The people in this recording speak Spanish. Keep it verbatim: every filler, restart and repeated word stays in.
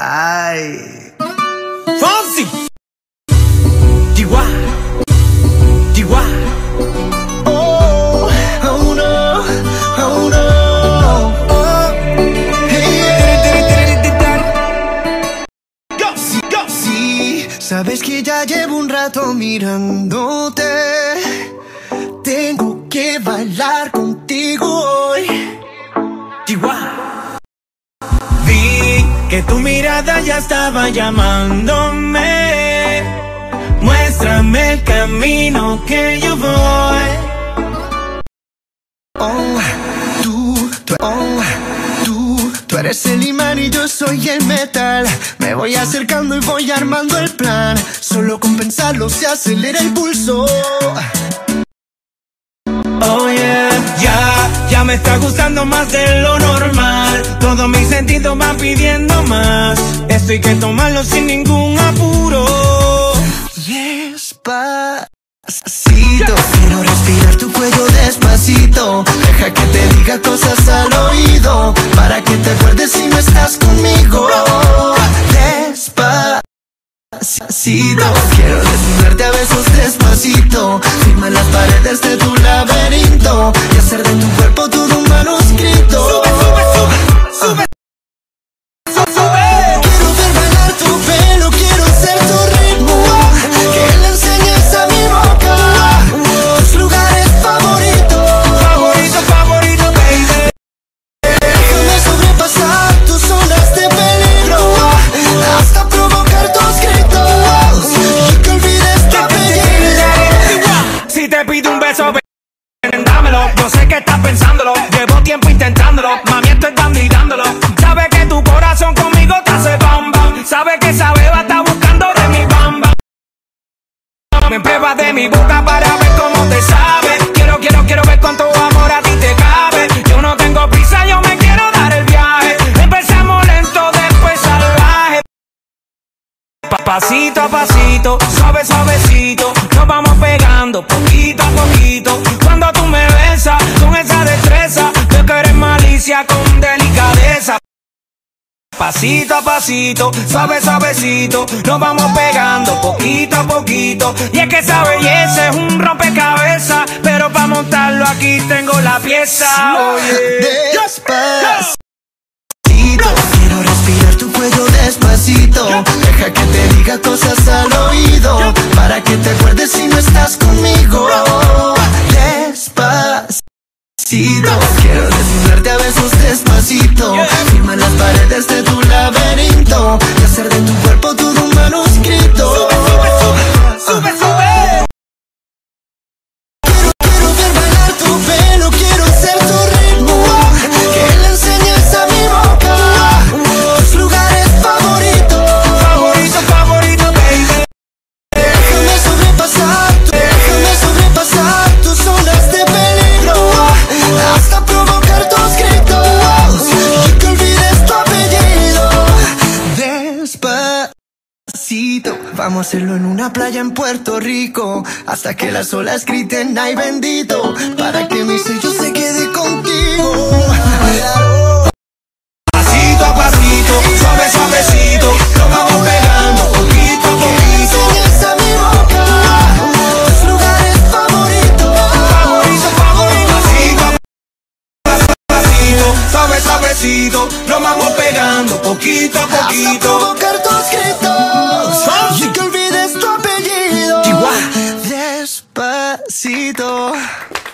Ay. Fonsi. Chihuahua. Chihuahua. Oh, oh no, oh no. Oh, hey, yeah. Go, sí, go. Sí, sabes que ya llevo un rato mirándote. Tengo que bailar contigo hoy. Chihuahua. Vi que tu mirada ya estaba llamándome. Muéstrame el camino que yo voy. Oh, tú, tú, oh, tú, tú eres el imán y yo soy el metal. Me voy acercando y voy armando el plan. Solo con pensarlo se acelera el pulso. Oh yeah, ya, ya me está gustando más de lo normal. Todos mis sentidos van pidiendo más. Esto hay que tomarlo sin ningún apuro. Despacito, quiero respirar tu cuello despacito. Deja que te diga cosas al oído, para que te acuerdes si no estás conmigo. Despacito, quiero desnudarte a besos despacito. Firma las paredes de tu laberinto y hacer de tu cuerpo todo un manuscrito. Sube, sube, sube, sube. Yo sé que estás pensándolo, llevo tiempo intentándolo. Mami, estoy dando y dándolo. Sabe que tu corazón conmigo te hace bam bam. Sabe que esa beba está buscando de mi bam bam. Me pruebas de mi boca para ver cómo te sabe. Quiero, quiero, quiero ver cuánto amor a ti te cabe. Yo no tengo prisa, yo me quiero dar el viaje. Empezamos lento, después salvaje. Pasito a pasito, suave, suavecito, nos vamos pegando poquito a poquito. Cuando tú me besas con esa destreza, yo que eres malicia con delicadeza. Pasito a pasito, suave, suavecito, nos vamos pegando poquito a poquito. Y es que esa belleza es un rompecabezas, pero para montarlo aquí tengo la pieza. Oye, despacito, quiero respirar tu cuello despacito. Deja que te diga cosas al oído, para que te acuerdes si no estás conmigo. Despacito, quiero desnudarte a besos despacito. Firma las paredes de tu laberinto y hacer de tu cuerpo todo un manuscrito. Sube, sube, sube, sube, sube. Quiero, quiero ver bailar tu pelo, quiero ser tu ritmo. Que le enseñes a mi boca tus lugares favoritos. Favorito, favorito, baby. Déjame sobrepasar, déjame sobrepasar tus zonas de peligro, hasta provocar tus gritos y que olvides tu apellido. Despacito, vamos a hacerlo en una playa en Puerto Rico, hasta que las olas griten ay bendito, para que mi sello se quede contigo. Pasito a pasito, suave, suavecito, nos vamos pegando poquito a poquito. Enseñas a mi boca tus lugares favoritos. Favorito, favorito, pasito a pasito, suave, suavecito, nos vamos pegando poquito a Hasta poquito. provocar tus gritos y que olvides tu apellido. Chihuahua. Despacito.